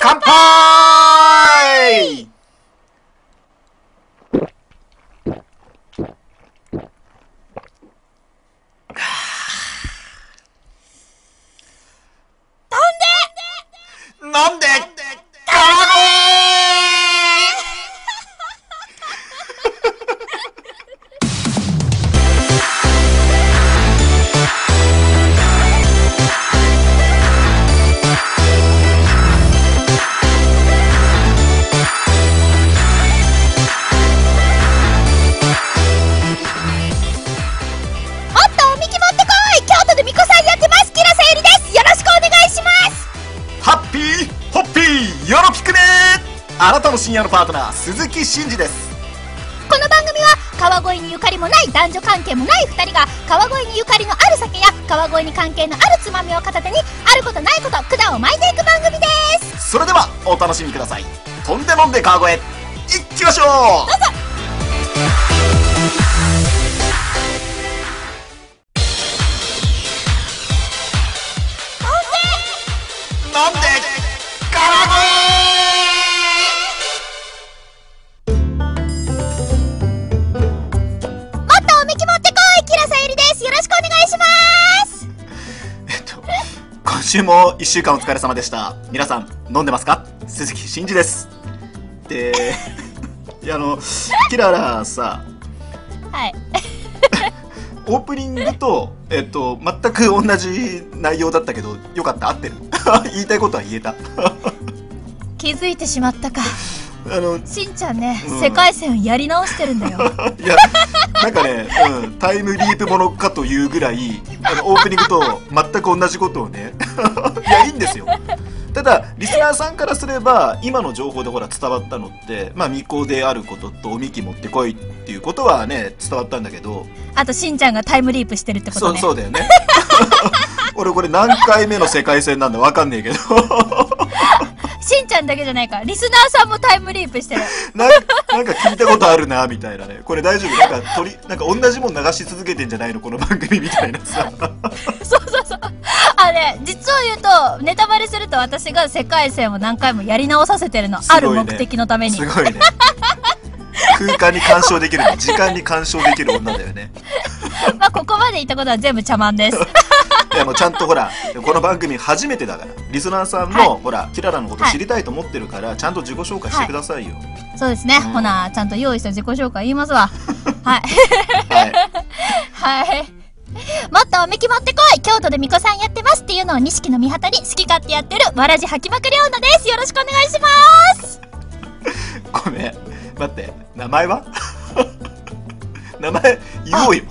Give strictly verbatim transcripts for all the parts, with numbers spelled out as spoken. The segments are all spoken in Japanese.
乾杯。なんであなたの深夜のパートナー、鈴木真二です。 この番組は川越にゆかりもない男女関係もないふたりが川越にゆかりのある酒や川越に関係のあるつまみを片手にあることないこと管を巻いていく番組です。 それではお楽しみください。飛んで飲んで川越行きましょう。 どうぞ。 飲んで川越。今週もいっしゅうかんお疲れ様でした。皆さん飲んでますか？鈴木真二です。で、いやあのキララさ、 はいオープニングとえっと全く同じ内容だったけど、よかった、合ってる言いたいことは言えた気づいてしまったか。 あのしんちゃんね、うん、世界線をやり直してるんだよいやなんかね、うん、タイムリープものかというぐらいあのオープニングと全く同じことをねいやいいんですよ。ただリスナーさんからすれば今の情報でほら伝わったのってまあ巫女であることとおみき持ってこいっていうことはね伝わったんだけど、 あとしんちゃんがタイムリープしてるってことね。 そうそうだよね俺これ何回目の世界線なんだわかんねえけどしんちゃんだけじゃないか、リスナーさんもタイムリープしてるな, なんか聞いたことあるなみたいなね。これ大丈夫？なんか鳥なんか同じもん流し続けてんじゃないのこの番組みたいなさそうそうそう。あれ実を言うとネタバレすると私が世界線を何回もやり直させてるの、ね、ある目的のために。 すごいね空間に干渉できるの、時間に干渉できる女だよねまあここまで言ったことは全部茶番ですいやもうちゃんとほらこの番組初めてだからリスナーさんも、はい、ほらキララのこと知りたいと思ってるから、はい、ちゃんと自己紹介してくださいよ。 はい、そうですね、うん、ほなちゃんと用意した自己紹介言いますわはいはいはいもっとおみき持ってこい、京都でみこさんやってますっていうのを錦の御旗に好き勝手やってるわらじ吐きまくり女です。よろしくお願いしますごめん待って、名前は名前言おうよ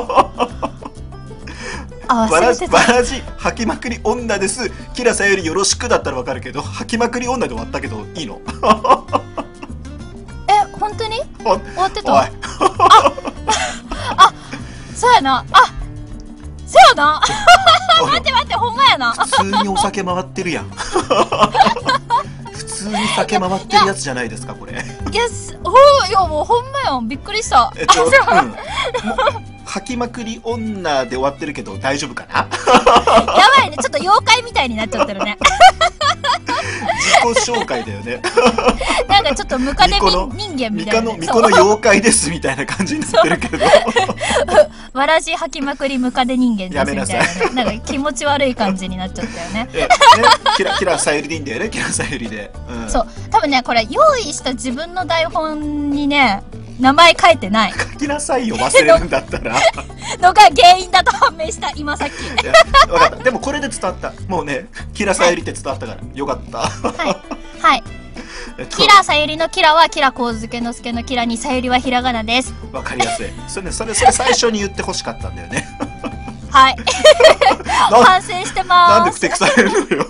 あわらじわらじ吐きまくり女です、キラさよりよろしくだったらわかるけど、吐きまくり女で終わったけどいいのえ、本当に終わってた？ おいああ、そうやな、あ、そうやな待って待って、ほんまやな。 普通にお酒回ってるやん普通に酒回ってるやつじゃないですかこれ。いや、 おいやもうほんまやん、びっくりした。 えっと、うん、吐きまくり女で終わってるけど大丈夫かなやばいね、ちょっと妖怪みたいになっちゃってるね自己紹介だよねなんかちょっとムカデ人間みたいな、 ミコの妖怪ですみたいな感じになってるけどわらじ吐きまくりムカデ人間ですみたいな、ね、なんか気持ち悪い感じになっちゃったよねね、キラキラさゆりでいいんだよね、キラさゆりで、うん、 そう、多分ねこれ用意した自分の台本にね名前書いてない。 書きなさいよ、忘れるんだったらのが原因だと判明した今さっき。 分かった、でもこれで伝わった。もうね、キラさゆりって伝わったから、はい、よかったはいはい、えっと、キラさゆりのキラはキラこうづけのすけのキラにさゆりはひらがなです。 わかりやすい。それね、それそれ最初に言ってほしかったんだよねはい反省してまーす。 なんでふてくされるのよ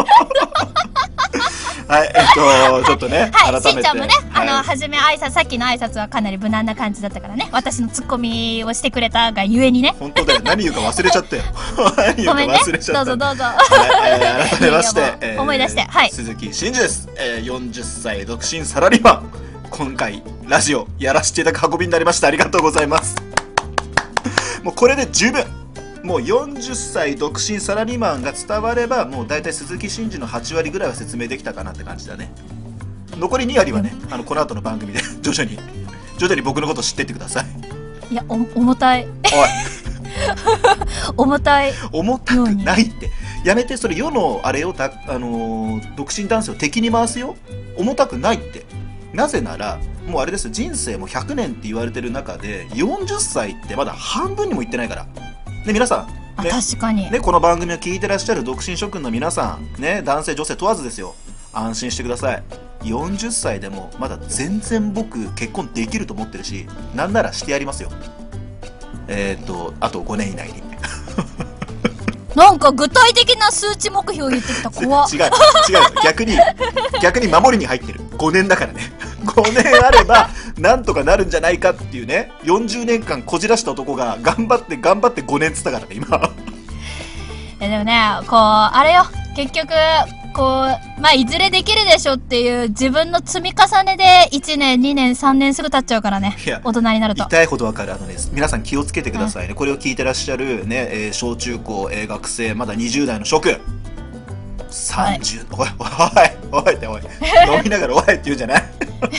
はい、えっと、ちょっとね、 はい、 改めて。 しんちゃんもね、はい、あの、はじめ挨拶、さっきの挨拶はかなり無難な感じだったからね、私のツッコミをしてくれたがゆえにね。 本当だよ、何言うか忘れちゃったよ。 ごめんね、どうぞどうぞ。 はい、えー、改めまして、 えー、思い出して、はい。 鈴木真二です。えー、よんじゅっさい独身サラリーマン。今回、ラジオやらせていただく運びになりました。ありがとうございます。もうこれで十分。 もうよんじゅっさい独身サラリーマンが伝われば、もう大体鈴木真二のはち割ぐらいは説明できたかなって感じだね。残りに割はね、あのこの後の番組で徐々に徐々に僕のこと知ってってください。 いや、お重たい。 おい重たい。 重たくないって。やめて、それ世のあれをた、あのー、独身男性を敵に回すよ。重たくないって。なぜならもうあれですよ、人生もひゃくねんって言われてる中でよんじゅっさいってまだ半分にもいってないから。で皆さん、ね、 確かに、 ね、この番組を聞いてらっしゃる独身諸君の皆さん、ね、男性女性問わずですよ、安心してください。よんじゅっさいでもまだ全然僕結婚できると思ってるし、なんならしてやりますよ。えっとあとごねん以内になんか具体的な数値目標言ってきた。怖っ。 違う違う、逆に逆に守りに入ってる。ごねんだからねごねんあればなんとかなるんじゃないかっていうね、よんじゅうねんかんこじらした男が頑張って頑張ってごねんつったからね今えでもね、こうあれよ、結局こうまあいずれできるでしょっていう自分の積み重ねでいちねんにねんさんねんすぐ経っちゃうからね。大人になると痛いほどわかる。あのね、皆さん気をつけてくださいね、うん、これを聞いてらっしゃるね、えー、小中高、えー、学生、まだにじゅう代の諸君、さんじゅう、はい、おいおいおいっておい飲みながらおいって言うんじゃない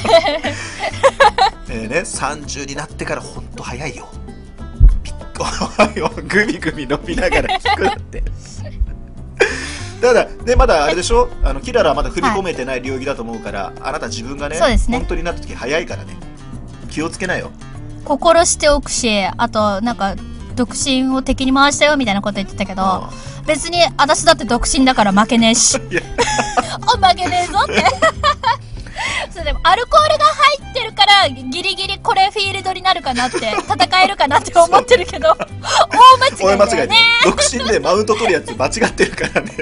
えーね、さんじゅうになってからほんと早いよ。グビグビ飲みながら聞くなってただね、まだあれでしょ、あのキララはまだ踏み込めてない領域だと思うから、はい、あなた自分がね、ね本当になった時早いからね、気をつけなよ。 心しておくし、あとなんか独身を敵に回したよみたいなこと言ってたけど、別に私だって独身だから負けねえしお負けねえぞってそうでもアルコールが入ってるからギリギリこれフィールドになるかなって戦えるかなって思ってるけど大間違いだよね。 独身でマウント取るやつ間違ってるからね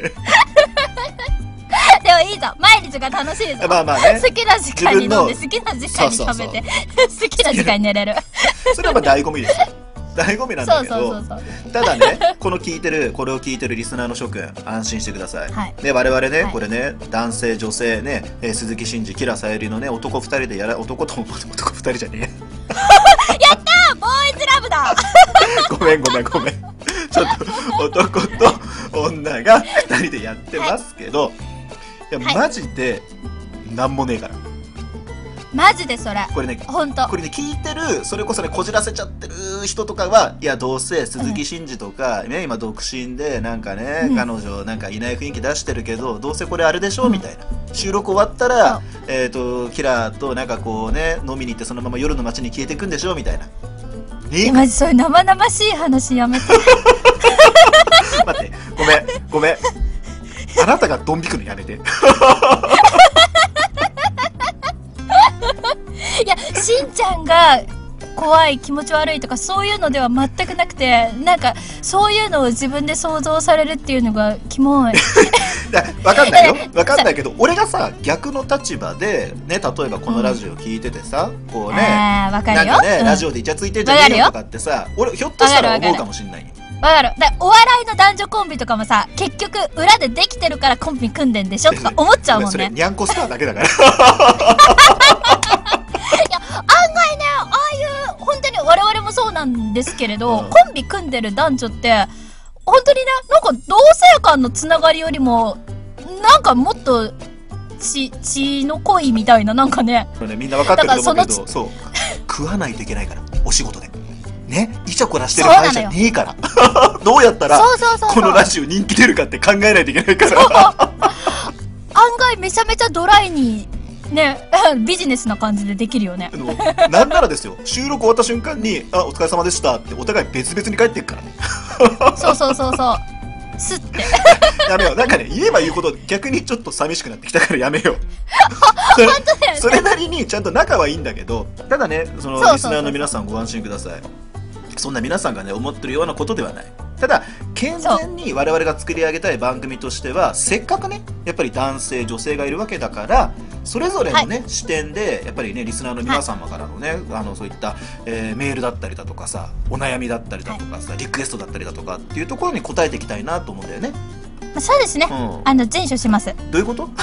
でもいいぞ、毎日が楽しいぞ。 まあまあね、 好きな時間に飲んで好きな時間に食べて好きな時間に寝れるそれはまあ醍醐味ですよ醍醐味なんだけど、ただね、この聞いてるこれを聞いてるリスナーの諸君、安心してください、はい、で我々ね、はい、これね、男性女性ね、えー、鈴木真二、キラさゆりのね、男ふたりでやら、男と男ふたりじゃねえやったー、ボーイズラブだごめんごめんごめんちょっと男と女がふたりでやってますけど、はい、いや、はい、マジでなんもねえから、 マジでそれこれね、 本当これね、聞いてるそれこそね、こじらせちゃってる人とかは、いやどうせ鈴木真二とか、うん、ね、今独身でなんかね、うん、彼女なんかいない雰囲気出してるけど、どうせこれあれでしょ、うん、みたいな、収録終わったら、えっとキラーとなんかこうね、飲みに行ってそのまま夜の街に消えていくんでしょみたいな。 え、マジそういう生々しい話やめて待って、ごめんごめん、あなたがドン引くのやめていや、しんちゃんが怖い、気持ち悪いとかそういうのでは全くなくて、なんかそういうのを自分で想像されるっていうのがキモいわかんないよ、わかんないけど、俺がさ、逆の立場でね、例えばこのラジオ聞いててさ、うん、こうね、 なんかね、 うん、ラジオでイチャついてんじゃねえよとかってさ、俺ひょっとしたら思うかもしんないよ。 わかる。だお笑いの男女コンビとかもさ、結局裏でできてるからコンビ組んでんでしょとか思っちゃうもんね。 それニャンコスターだけだから案外ね、ああいう本当に我々もそうなんですけれど、うん、コンビ組んでる男女って本当にね、なんか同性間のつながりよりもなんかもっと血血の恋みたいな、なんかね、 ね、みんな分かってると思うけど、そう食わないといけないから、お仕事でね、イチャコラしてる場合じゃねえからどうやったらこのラジオ人気出るかって考えないといけないから案外めちゃめちゃドライにね、ビジネスな感じでできるよね。 なんならですよ、収録終わった瞬間に「あ、お疲れ様でした」ってお互い別々に帰っていくからねそうそうそうそう、すってやめよう、なんかね、言えば言うこと逆にちょっと寂しくなってきたからやめようそれ本当だよね。 それなりにちゃんと仲はいいんだけど、ただね、そのリスナーの皆さんご安心ください。そんな皆さんがね思ってるようなことではない。ただ健全に我々が作り上げたい番組としては、せっかくね、やっぱり男性女性がいるわけだから、それぞれのね、はい、視点でやっぱりね、リスナーの皆様からのね、はい、あのそういった、えー、メールだったりだとかさ、お悩みだったりだとかさ、はい、リクエストだったりだとかっていうところに答えていきたいなと思うんだよね。 まあ、そうですね、うん、あの善処します。 どういうこと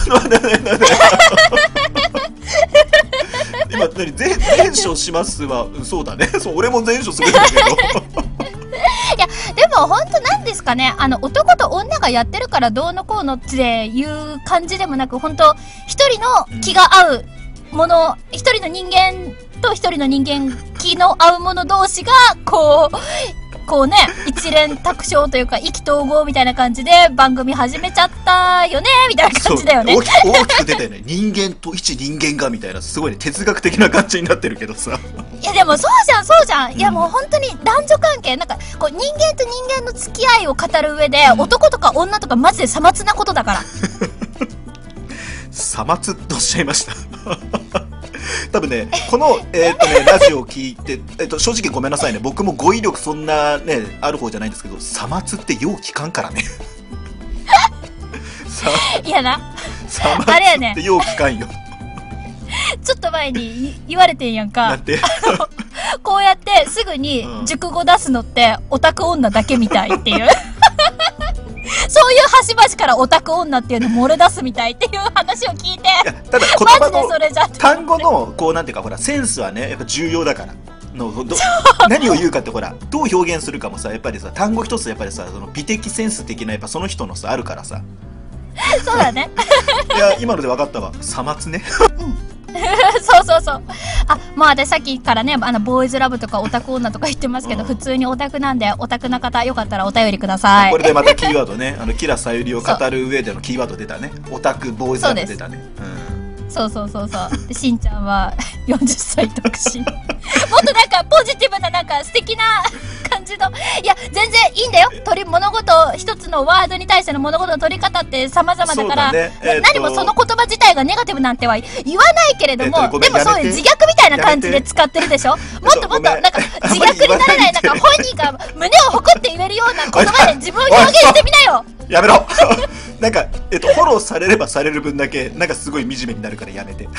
今何、善善処しますは、そうだね、そう、俺も善処するんだけどいやでもも本当なんですかね、あの男と女がやってるからどうのこうのっていう感じでもなく、本当一人の気が合うもの、一人の人間と一人の人間気の合う者同士がこうこうね、一連卓勝というか意気投合みたいな感じで番組始めちゃったよねみたいな感じだよね。 大きく大きく出たよね。人間と一人間がみたいな、すごいね、哲学的な感じになってるけどさ。 いやでもそうじゃんそうじゃん。いやもう本当に男女関係、なんかこう人間と人間の付き合いを語る上で、うん、男とか女とかマジでさまつなことだから。 さまつとおっしゃいました。多分ね、この、えーとね、ラジオを聞いて、えーと、正直ごめんなさいね、僕も語彙力そんなね、ある方じゃないんですけど、さまつってよう聞かんからね。 いやな、 さまつってよう聞かんよ。 ちょっと前に言われてんやんか。 なんてこうやってすぐに熟語出すのってオタク女だけみたいっていう。そういう端々からオタク女っていうの漏れ出すみたいっていう話を聞いて、いやただ言葉の単語のこうなんていうか、ほらセンスはねやっぱ重要だからのど何を言うかって、ほらどう表現するかもさ、やっぱりさ単語一つやっぱりさ、その美的センス的なやっぱその人のさあるからさ。 そうだね。 いや今ので分かったわ、さまつね。 そうそうそう。あ、まあ私さっきからね、あのボーイズラブとかオタク女とか言ってますけど、うん、普通にオタクなんで、オタクな方よかったらお便りください。 これでまたキーワードね、あのキラさゆりを語る上でのキーワード出たね。オタクボーイズラブ出たね。 そうそうそうそう。しんちゃんはよんじゅっさい独身。もっとなんかポジティブな、なんか素敵な感じの。いや全然いいんだよ。取り物事一つのワードに対しての物事の取り方って様々だから、ねえー、何もその言葉自体がネガティブなんては言わないけれども、えー、でもそういう自虐みたいな感じで使ってるでしょ。もっともっとなんか自虐にならない、なんか本人が胸を誇って言えるような言葉で自分を表現してみなよ。 やめろ。なんか、えっと、フォローされればされる分だけなんかすごい惨めになるからやめて。い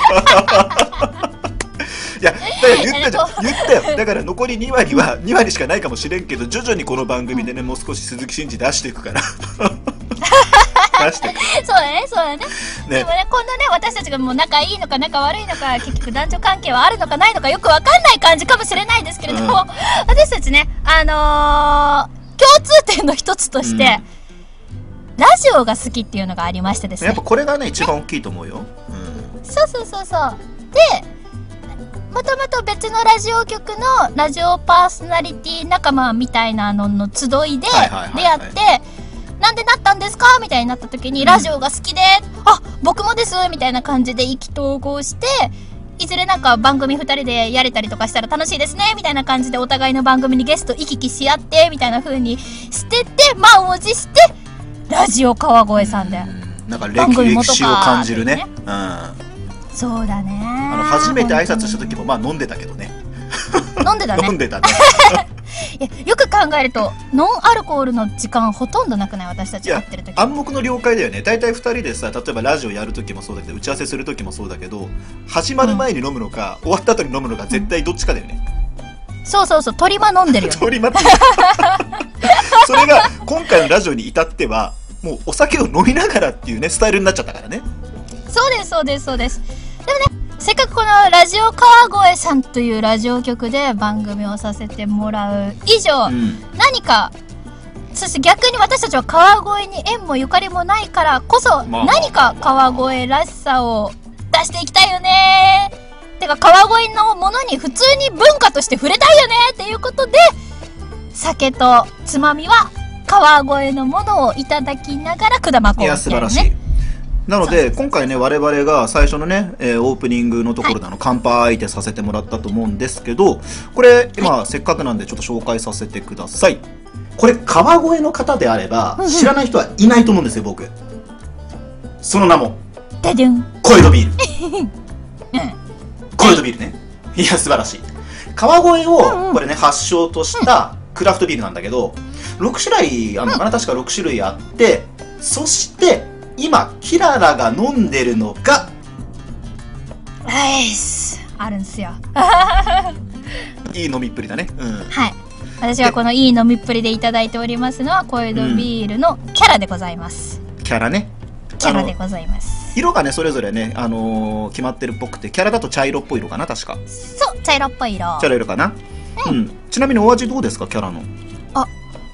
や、だから言ったじゃん、言ったよ。だから残りに割はに割しかないかもしれんけど、徐々にこの番組でね、もう少し鈴木真二出していくから。出していく。 そうだね、そうだね。ね、でもね、こんなね、私たちがもう仲いいのか仲悪いのか、結局男女関係はあるのかないのかよくわかんない感じかもしれないですけれども、うん、私たちね、あのー、共通点の一つとして、うんラジオが好きっていうのがありましてですね。 やっぱこれがね一番大きいと思うよ。 うん、そうそうそうそう。で、もともと別のラジオ局のラジオパーソナリティ仲間みたいなのの集いで出会って、なんでなったんですかみたいになった時に、うん、ラジオが好きで、あ、僕もですみたいな感じで意気投合して、いずれなんか番組ふたりでやれたりとかしたら楽しいですねみたいな感じでお互いの番組にゲスト行き来し合ってみたいな風にしてて、満を持してラジオ川越さんで、 うん、なんか 歴, 歴史を感じるね、うん、 そうだね。 あの初めて挨拶した時もまあ飲んでたけどね。 飲んでたね。 飲んでたね。 いやよく考えるとノンアルコールの時間ほとんどなくない？私たちがやってる時。 暗黙の了解だよね。だいたいふたりでさ、例えばラジオやる時もそうだけど、打ち合わせする時もそうだけど、始まる前に飲むのか、うん、終わった後に飲むのか絶対どっちかだよね。 うん、そうそうそう、鳥間飲んでるよ、ね。鳥間ってそれが今回のラジオに至ってはもうお酒を飲みながらっていうねスタイルになっちゃったからね。 そうですそうですそうです。でもね、せっかくこのラジオ川越さんというラジオ局で番組をさせてもらう以上、うん、何かそして逆に私たちは川越に縁もゆかりもないからこそ、まあ、何か川越らしさを出していきたいよねー。てか川越のものに普通に文化として触れたいよねっていうことで、酒とつまみは川越のものをいただきながらくだまこう、ね、いや素晴らしい。 なので今回ね我々が最初のね、えー、オープニングのところでの乾杯ってさせてもらったと思うんですけど、これ今、はい、せっかくなんでちょっと紹介させてください。これ川越の方であれば知らない人はいないと思うんですよ僕。その名もダドゥン小江戸ビール。うん、小江戸ビールね。いや素晴らしい。川越をこれね発祥としたクラフトビールなんだけど、ろく種類あるのかな、うん、確かろく種類あって、そして今キララが飲んでるのがアイスあるんすよ。 いい飲みっぷりだね、うん、 はい。私はこのいい飲みっぷりでいただいておりますのは小江戸ビールのキャラでございます、 うん、キャラね、 キャラでございます。 色がねそれぞれね、あのー、決まってるっぽくて、キャラだと茶色っぽい色かな確か。 そう、茶色っぽい色。 茶色色かな、うん、うん、ちなみにお味どうですかキャラの。 あ、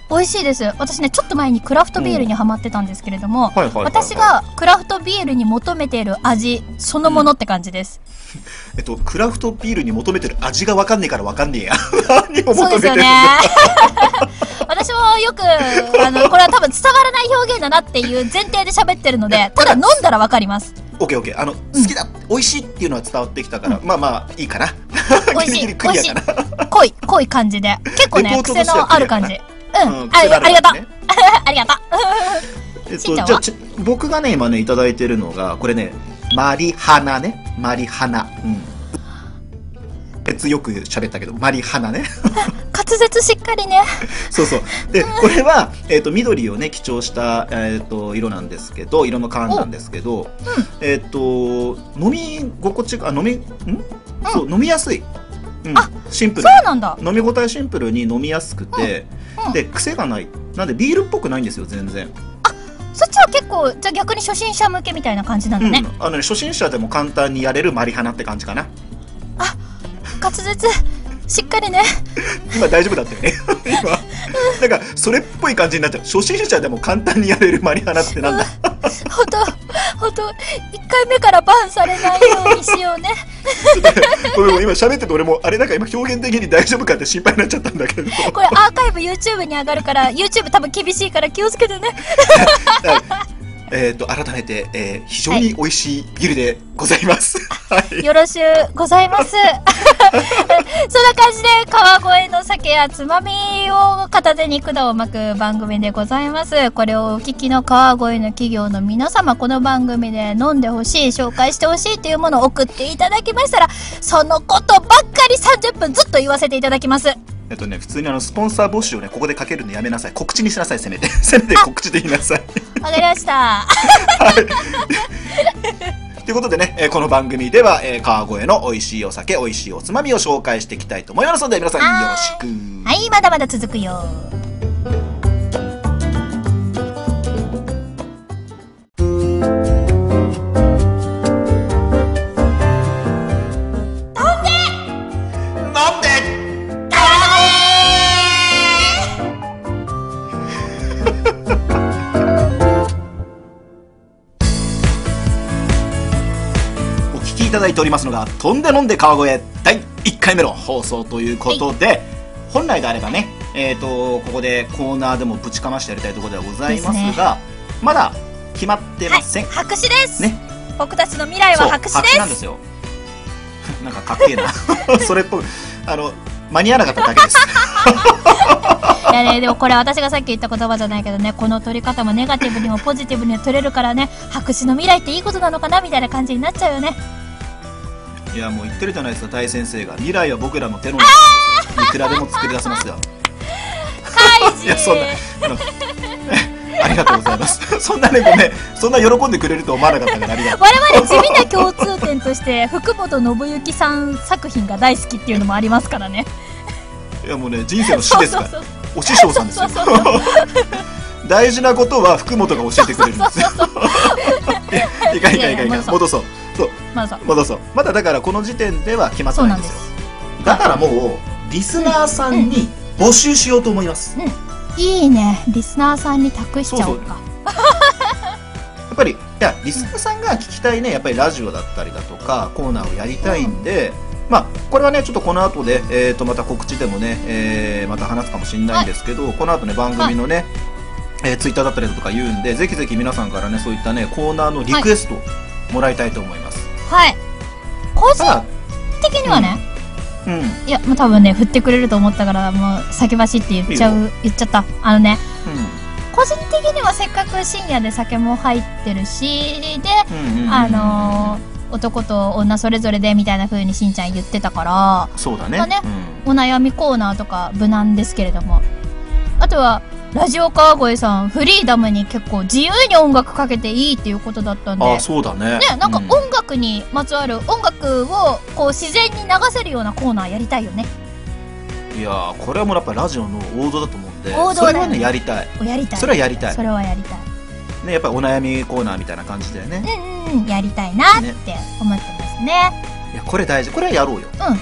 美味しいです。私ね、ちょっと前にクラフトビールにハマってたんですけれども、 はいはいはいはい、 私がクラフトビールに求めている味そのものって感じです。 うん、えっと、クラフトビールに求めてる味が分かんねえから分かんねえや。何を求めてるんだ。 そうですよね。私もよく、あの、これは多分伝わらない表現だなっていう前提で喋ってるので、ただ飲んだら分かります。 オッケーオッケー。あの、好きだ、うん、美味しいっていうのは伝わってきたから、うん、まあまあいいかな。 美味しい、美味しい。濃い、濃い感じで。結構ね、癖のある感じ。うん、うん、あ, ありがとう。ありがとう。 えっと、じゃあ僕がね今ねいただいてるのがこれね、マリハナね、マリハナ。うん。別よく喋ったけどマリハナね。 滑舌しっかりね。 そうそう。でこれはえっ、ー、と緑をね基調したえっ、ー、と色なんですけど、色の缶なんですけど、うん、えっ、ー、と飲み心地が飲みん、うん、そう飲みやすい。うん、あ、シンプル。 そうなんだ。 飲み応えシンプルに飲みやすくて、うんうん、で癖がない。なんでビールっぽくないんですよ全然。 あ、そっちは結構じゃあ逆に初心者向けみたいな感じなんだね。 うん、あのね初心者でも簡単にやれるマリハナって感じかな。 あ、滑舌しっかりね。 今大丈夫だったよね。今なんかそれっぽい感じになっちゃう。初心者でも簡単にやれるマリハナってなんだ。 ほんとほんといっかいめからバンされないようにしようね。 ごめん、今喋ってて俺もあれなんか今表現的に大丈夫かって心配になっちゃったんだけど。 これアーカイブ YouTube に上がるから YouTube 多分厳しいから気をつけてね。 えっと改めて、えー、非常に美味しいビールでございます。 はい、よろしゅうございます。そんな感じで川越の酒やつまみを片手に管を巻く番組でございます。これをお聞きの川越の企業の皆様、この番組で飲んでほしい、紹介してほしいというものを送っていただきましたら、そのことばっかりさんじゅっぷんずっと言わせていただきます。 えっとね、普通にあのスポンサー募集をねここでかけるのやめなさい。告知にしなさい。せめてせめて告知で言いなさい。 わかりました。はい。 ということでね、えー、この番組では、えー、川越の美味しいお酒、美味しいおつまみを紹介していきたいと思いますので、皆さんよろしく。 はい、まだまだ続くよ。 いただいておりますのが飛んで飲んで川越だいいっかいめの放送ということで、はい、本来であればね、えー、とここでコーナーでもぶちかましてやりたいところではございますが、ね、まだ決まってません。 はい、白紙です、ね、僕たちの未来は白紙です。 白紙なんですよ。なんかかっけえな。それっぽいあの間に合わなかっただけです。 いやね、でもこれ私がさっき言った言葉じゃないけどね、この取り方もネガティブにもポジティブにも取れるからね、白紙の未来っていいことなのかなみたいな感じになっちゃうよね。 いやもう言ってるじゃないですか、大先生が未来は僕らの手の中いくらでも作り出せますよ。いやそんなあのありがとうございます。そんなねごめん、そんな喜んでくれると思わなかったからありがとう。 我々地味な共通点として福本信之さん作品が大好きっていうのもありますからね。 いやもうね人生の師ですから、お師匠さんですよ。大事なことは福本が教えてくれるんですよ。いかんいかんいかんいかん、戻そう。そう戻そう。まだだからこの時点では決まってないんですよ。だからもうリスナーさんに募集しようと思います。 うんうん、いいね、リスナーさんに託しちゃおうか。 そうそうやっぱりいやリスナーさんが聞きたいね、やっぱりラジオだったりだとかコーナーをやりたいんで、うん、まあこれはねちょっとこの後で、えー、とまた告知でもね、えー、また話すかもしれないんですけど、はい、この後ね番組のね、はいえー、ツイッターだったりだとか言うんで、ぜひぜひ皆さんからねそういったねコーナーのリクエストをもらいたいと思います。 はい、個人的にはね、うんうん、いやもう多分ね振ってくれると思ったからもう先走って言っちゃう言っちゃったあのね、うん、個人的にはせっかく深夜で酒も入ってるしで、あのー、男と女それぞれでみたいな風にしんちゃん言ってたから、 そうだね、 まあね、うん、お悩みコーナーとか無難ですけれども、あとはラジオ川越さんフリーダムに結構自由に音楽かけていいっていうことだったんで、 あ、そうだね。 ね、なんか音楽にまつわる、うん、音楽をこう自然に流せるようなコーナーやりたいよね。 いやーこれはもうやっぱラジオの王道だと思うんで、 王道だよね、 それはねやりたい。 やりたい。 それはやりたい。 それはやりたい。 ね、やっぱお悩みコーナーみたいな感じだよね。 うんうん、やりたいなって思ってますね。 いやこれ大事。これはやろうよ。 うん。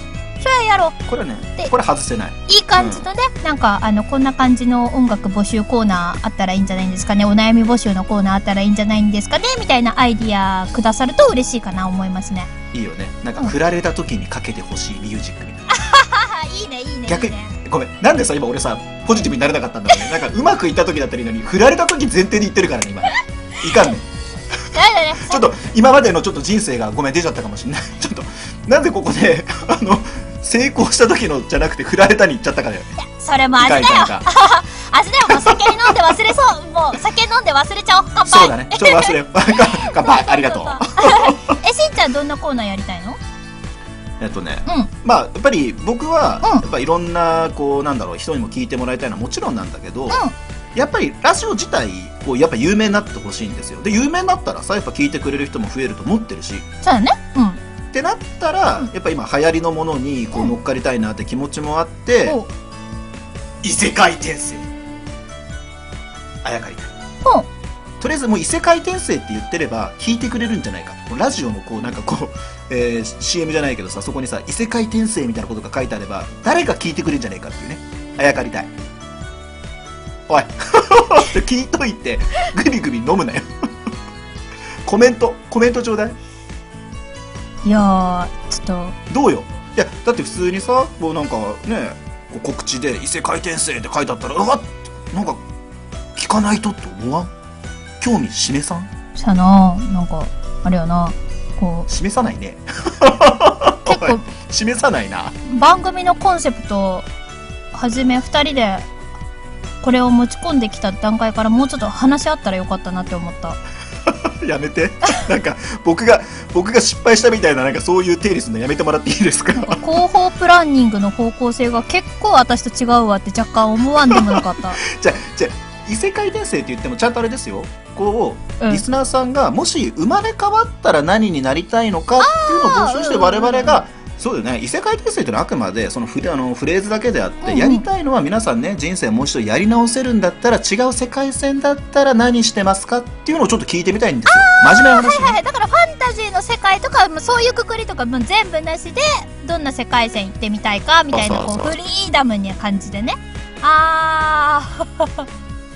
それやろう。 これねで、 これ外せない。 いい感じのね、なんか、あの、こんな感じの音楽募集コーナーあったらいいんじゃないんですかね。お悩み募集のコーナーあったらいいんじゃないんですかね。みたいなアイディアくださると嬉しいかな、思いますね。 いいよね。なんか、振られた時にかけてほしいミュージックみたいな。 いいね、いいね。 逆にいいね、 ごめん。なんでさ、今俺さ、ポジティブになれなかったんだろうね。なんか、うまくいった時だったらいいのに、振られた時前提で言ってるからね、今。いかんねん。 だね、 ちょっと、今までのちょっと人生がごめん出ちゃったかもしれない。ちょっと、なんでここで、あの、成功した時のじゃなくて振られたに行っちゃったかだよね。 それも味だよ。味だよ。もう酒に飲んで忘れそう。もう酒飲んで忘れちゃおう。乾杯。 そうだね。ちょっと忘れよう。乾杯。ありがとう。 え、しんちゃんどんなコーナーやりたいの？ えっとね、 うん、 まあやっぱり僕は、 うん、 やっぱいろんなこうなんだろう人にも聞いてもらいたいのはもちろんなんだけど、うん、やっぱりラジオ自体こうやっぱ有名になってほしいんですよ。で有名になったらさやっぱ聞いてくれる人も増えると思ってるし。 そうだね。うん。 ってなったら、うん、やっぱ今流行りのものにこう乗っかりたいなって気持ちもあって、うん、異世界転生あやかりたい。うん。とりあえずもう異世界転生って言ってれば聞いてくれるんじゃないかと。ラジオのこうなんかこう、えー、シーエム じゃないけどさそこにさ異世界転生みたいなことが書いてあれば誰か聞いてくれるんじゃないかっていうね。あやかりたい。おい聞いといてグビグビ飲むなよコメントコメントちょうだい。 いやーちょっとどうよ。いやだって普通にさもうなんかねこう告知で異世界転生って書いてあったらうわっなんか聞かないとって思わん？興味示さん？ さあななんかあれやなこう示さないね結構示さないな。 番組のコンセプトはじめふたりでこれを持ち込んできた段階からもうちょっと話し合ったらよかったなって思ったやめてなんか僕が僕が失敗したみたいななんかそういう定理するのやめてもらっていいですか？ 広報プランニングの方向性が結構私と違うわって若干思わんでもなかったじゃじゃ異世界転生って言ってもちゃんとあれですよ。こう、うん、リスナーさんがもし生まれ変わったら何になりたいのかっていうのを募集して我々が、そうだよね、異世界転生っていうのはあくまでそのフレ、あのフレーズだけであって、うんうん、やりたいのは皆さんね人生もう一度やり直せるんだったら違う世界線だったら何してますかっていうのをちょっと聞いてみたいんですよ。真面目な話、ね、 はいはい、だからファンタジーの世界とかそういうくくりとかも全部なしでどんな世界線行ってみたいかみたいなこうフリーダムな感じでね。あー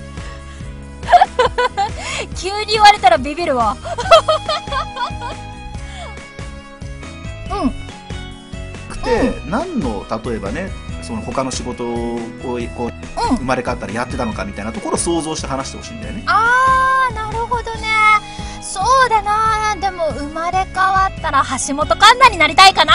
急に言われたらビビるわうんくて、うん、何の例えばねその他の仕事をこう、うん、生まれ変わったらやってたのかみたいなところを想像して話してほしいんだよね。 あーなるほどね。そうだな。でも生まれ変わったら橋本環奈になりたいかな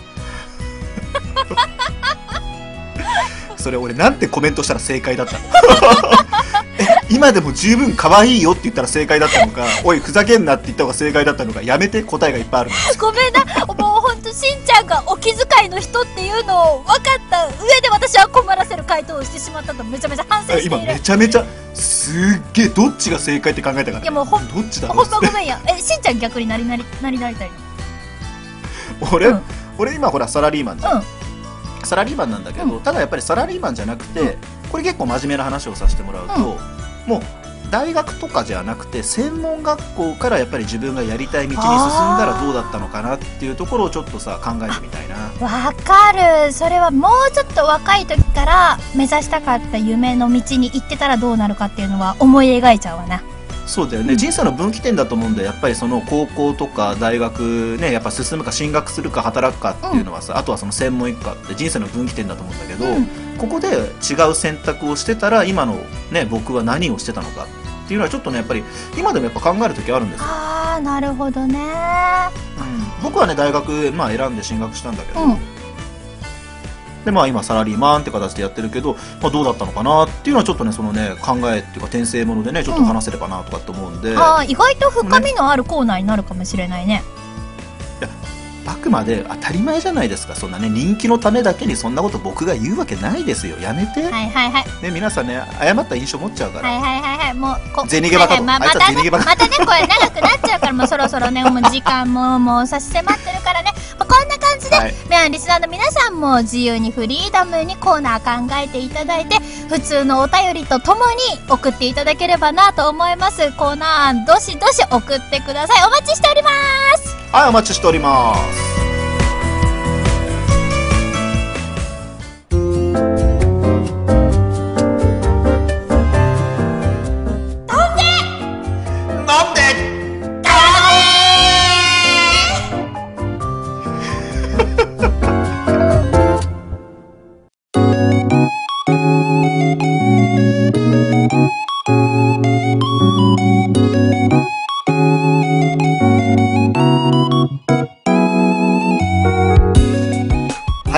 それ俺なんてコメントしたら正解だったのえ今でも十分可愛いよって言ったら正解だったのかおいふざけんなって言った方が正解だったのかやめて。答えがいっぱいあるんですごめんな。もうほんとしんちゃんがお気遣いの人っていうのを分かった上で私は困らせる回答をしてしまったとめちゃめちゃ反省している。 今めちゃめちゃすっげえどっちが正解って考えたから、ね、 いやもうほんどっちだろうほんまごめんや。えしんちゃん逆になりなりなりなりたいの？ 俺、うん、俺今ほらサラリーマンだ、 うんサラリーマンなんだけど、うん、ただやっぱりサラリーマンじゃなくて、うん、これ結構真面目な話をさせてもらうと、うん、もう大学とかじゃなくて専門学校からやっぱり自分がやりたい道に進んだらどうだったのかなっていうところをちょっとさ考えてみたいな。 わかる。それはもうちょっと若い時から目指したかった夢の道に行ってたらどうなるかっていうのは思い描いちゃうわな。 そうだよね、うん、人生の分岐点だと思うんでやっぱりその高校とか大学ねやっぱ進むか進学するか働くかっていうのはさ、うん、あとはその専門行くかって人生の分岐点だと思うんだけど、うん、ここで違う選択をしてたら今のね僕は何をしてたのかっていうのはちょっとねやっぱり今でもやっぱ考える時あるんですよ。 あーなるほどね、 うん、僕はね大学、まあ、選んで進学したんだけど、 うんでまあ今サラリーマンって形でやってるけど、まあ、どうだったのかなっていうのはちょっとねそのね考えっていうか転生ものでねちょっと話せればなとかって思うんで、 うん、あ意外と深みのあるコーナーになるかもしれないね。 いやあくまで当たり前じゃないですか。そんなね人気のためだけにそんなこと僕が言うわけないですよ。やめて。 はいはいはい。 ね皆さんね誤った印象持っちゃうから。 はいはいはいはい。もうこ銭ゲバカと、 はいはい、まあいつは銭ゲバカ。 またねこれ長くなっちゃうからもうそろそろねもう時間ももう差し迫ってるからね。まあ、こんな感じで、はい、リスナーの皆さんも自由にフリーダムにコーナー考えていただいて普通のお便りとともに送っていただければなと思います。コーナーどしどし送ってください。お待ちしております。 はいお待ちしております。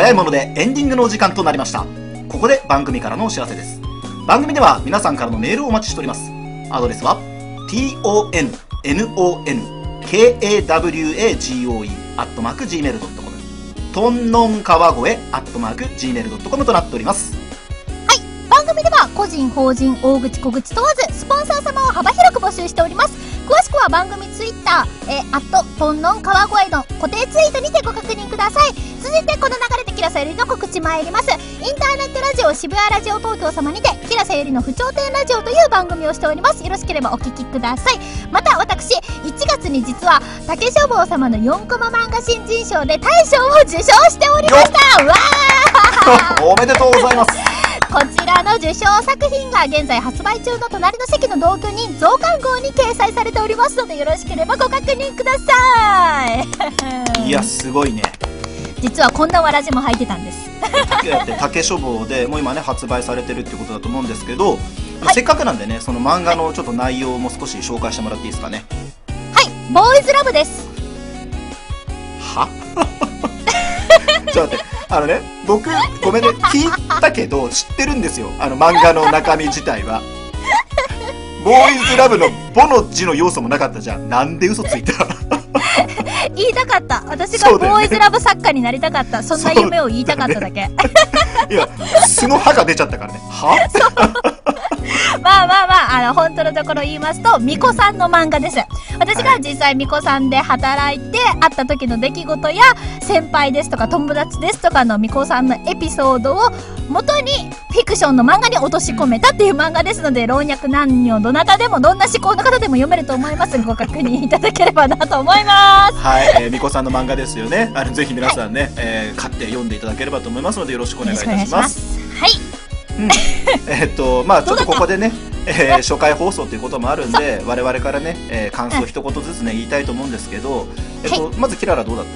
早いものでエンディングのお時間となりました。ここで番組からのお知らせです。番組では皆さんからのメールをお待ちしております。アドレスは トンノンカワゴエ アットマーク ジーメールドットコム トンノン川越 アットマーク ジーメールドットコム となっております。 はい、番組では個人法人大口小口問わずスポンサー様を幅広く募集しております。詳しくは番組ツイッター、えー、アットトンノン川越の固定ツイートにてご確認ください。続いてこの流れでキラさゆりの告知参ります。インターネットラジオ渋谷ラジオ東京様にてキラさゆりの不調停ラジオという番組をしております。よろしければお聞きください。また私いちがつに実は竹書房様のよんコマ漫画新人賞で大賞を受賞しておりました。わーおめでとうございます。 こちらの受賞作品が現在発売中の隣の席の同居人増刊号に掲載されておりますので、よろしければご確認ください。いやすごいね。 実はこんなわらじも入ってたんです。 竹書房でもう今ね発売されてるってことだと思うんですけど、はい、せっかくなんでねその漫画のちょっと内容も少し紹介してもらっていいですかね。 はい、ボーイズラブです。 はちょっと待って、あのね僕ごめんね聞いたけど知ってるんですよ、あの漫画の中身自体は。ボーイズラブのボの字の要素もなかったじゃん。なんで嘘ついた？ 言いたかった。私がボーイズラブ作家になりたかった。そんな夢を言いたかっただけ。 いや素の歯が出ちゃったからね。はまあまあまあ、あの本当のところ言いますと巫女さんの漫画です。私が実際巫女さんで働いて会った時の出来事や先輩ですとか友達ですとかの巫女さんのエピソードを元にフィクションの漫画に落とし込めたっていう漫画ですので、老若男女どなたでもどんな思考の方でも読めると思います。ご確認いただければなと思います。 はい、えー、巫女さんの漫画ですよね。あのぜひ皆さんね、はい、えー、買って読んでいただければと思いますのでよろしくお願いいたします。 はい。 うん、えー、っとまあちょっとここでね、えー、初回放送ということもあるんで我々からね、えー、感想一言ずつね言いたいと思うんですけど、えー、っと、はい、まずキララどうだった？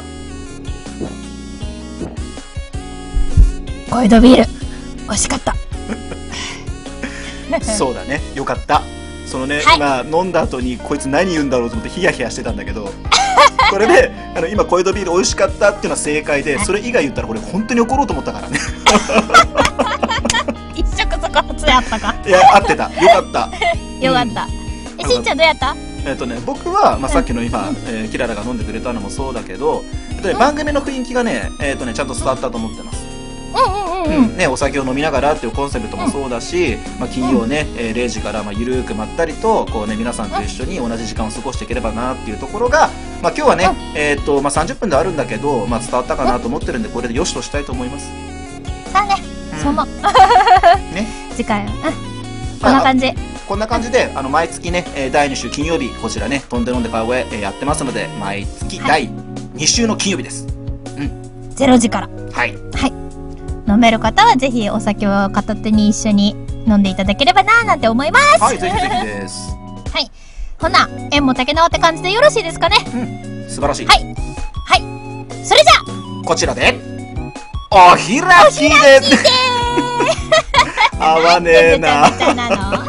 コイドビール美味しかった。 そうだね、よかった。そのね、 はい、 今飲んだ後にこいつ何言うんだろうと思ってヒヤヒヤしてたんだけどこれで、ね、あの今コイドビール美味しかったっていうのは正解で、それ以外言ったらこれ本当に怒ろうと思ったからね。 一触即発やったか。 いや合ってた、よかったよかった、うん、えしんちゃんどうやった？ えっとね僕は、まあ、さっきの今、うん、えー、キララが飲んでくれたのもそうだけど、えっとね、番組の雰囲気がね、えっとねちゃんと伝わったと思ってます。 うんうんうん、うん、 ね、お酒を飲みながらっていうコンセプトもそうだし、うん、まあ、金曜ね、えー、れいじからまあゆるーくまったりとこう、ね、皆さんと一緒に同じ時間を過ごしていければなっていうところが、まあ、今日はね、うん、えーとまあ、さんじゅっぷんであるんだけど、まあ、伝わったかなと思ってるんでこれでよしとしたいと思います。 さあね、うん、そう思うね、次回、うん、こんな感じ、 こんな感じであの毎月ねだいに週金曜日こちらね飛んで飲んで川越やってますので毎月だいに週の金曜日です。 うん、ゼロじからはい、 はい、飲める方はぜひお酒を片手に一緒に飲んでいただければなーなんて思います。 はい、ぜひぜひです。 はい、ほな縁も竹縄って感じでよろしいですかね。 うん、素晴らしい。 はいはい、それじゃあこちらでお開きで合わねえな。